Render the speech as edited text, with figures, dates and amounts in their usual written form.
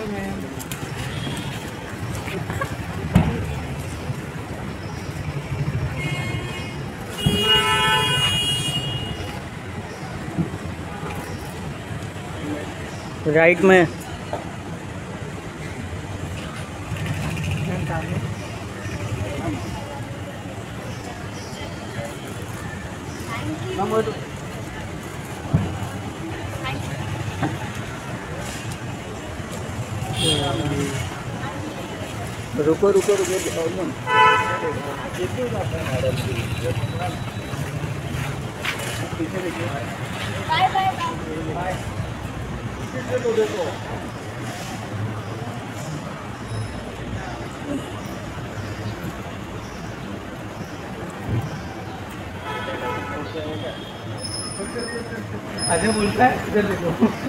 Right में रुको रुको रुको बाय बाय बाय। देखो अजय बोलता है इधर देखो।